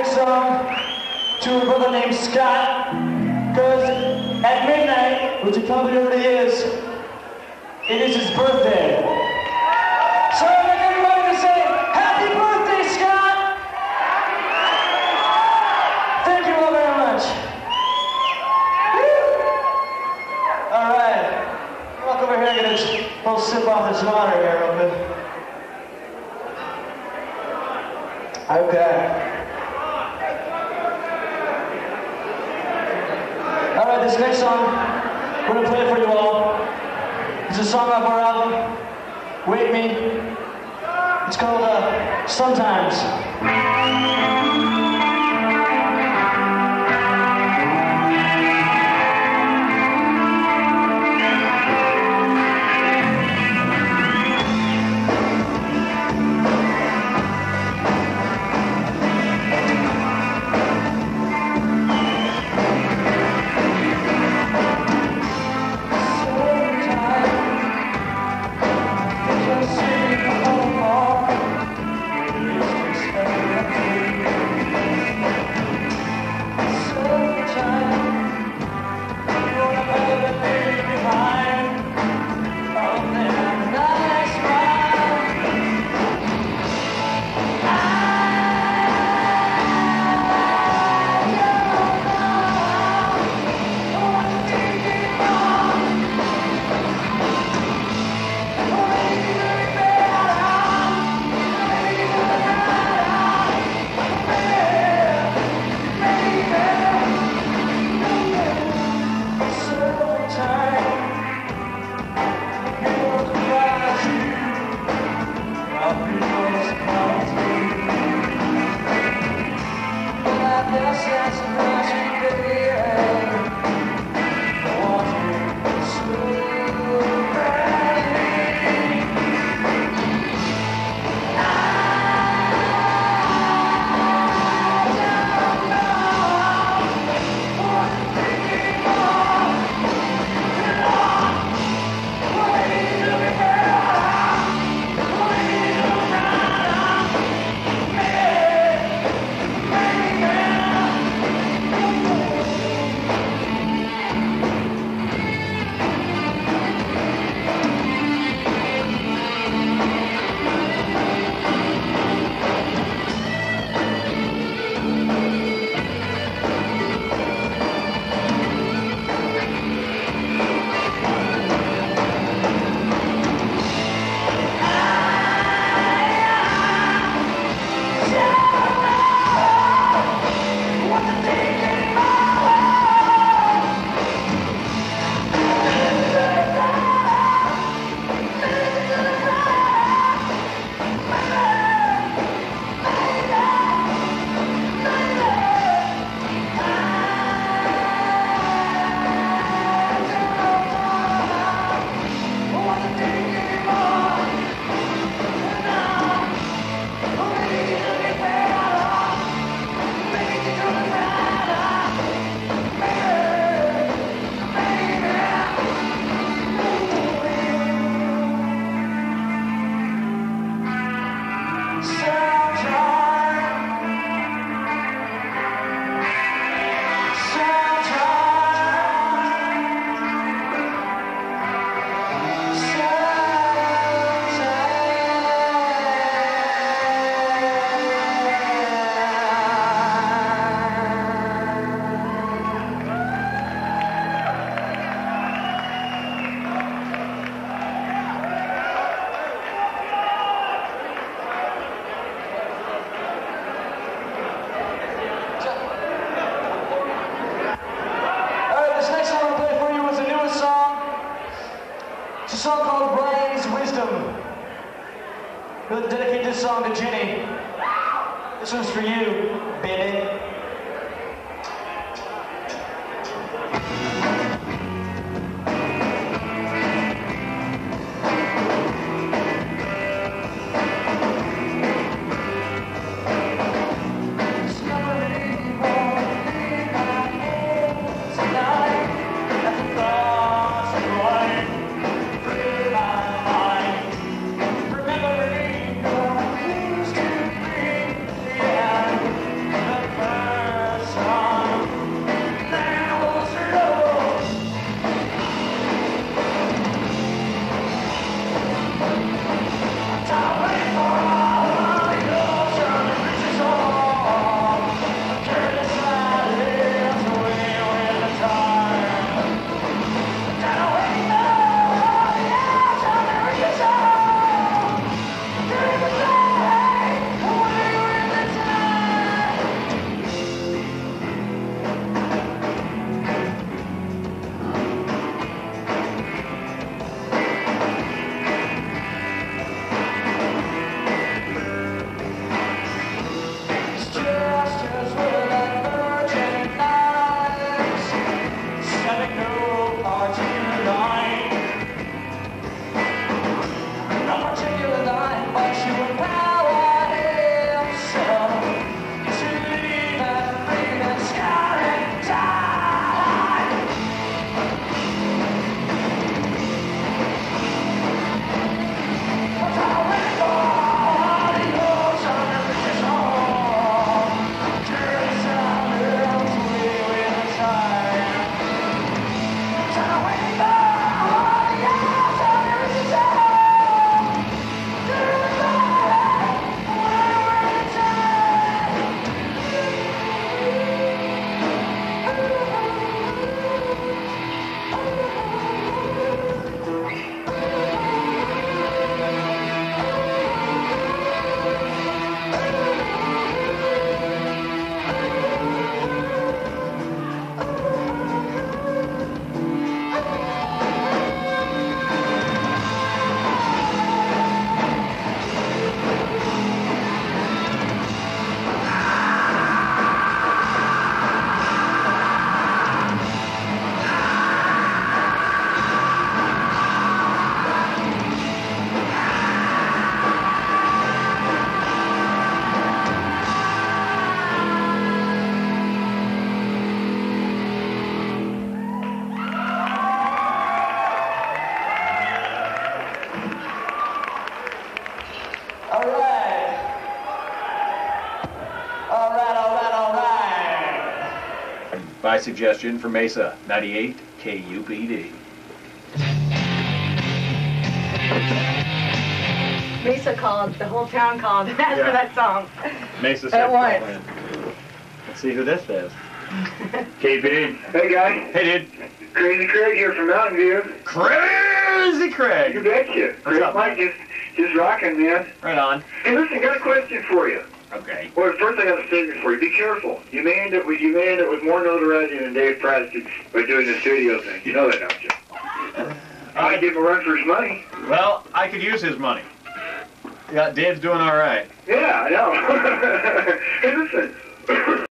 next song to a brother named Scott, because at midnight, which it probably already is, it is his birthday. So I'd like everybody to say, happy birthday, Scott! Thank you all very much. All right, walk over here and get a little sip off this water here real quick. Okay. All right, this next song, we're gonna play it for you all. It's a song off our album, Wake Me. It's called Sometimes. It's a song called Brian's Wisdom. We'll dedicate this song to Jenny. This one's for you, baby. Remembering the things to bring the end. By suggestion from Mesa, 98 KUPD. Mesa called, the whole town called after that song. Mesa said At once. call in. Let's see who this is. KUPD. Hey guys, Hey dude. Crazy Craig here from Mountain View. Crazy Craig. You betcha. What's up, Mike just rocking, man. Right on. Hey, listen, got a question for you. Okay. Well, first I got a statement for you. Be careful. You may end up with more notoriety than Dave Pratt by doing this video thing. You know that, don't you? I give him a run for his money. Well, I could use his money. Yeah, Dave's doing all right. Yeah, I know. Hey, listen.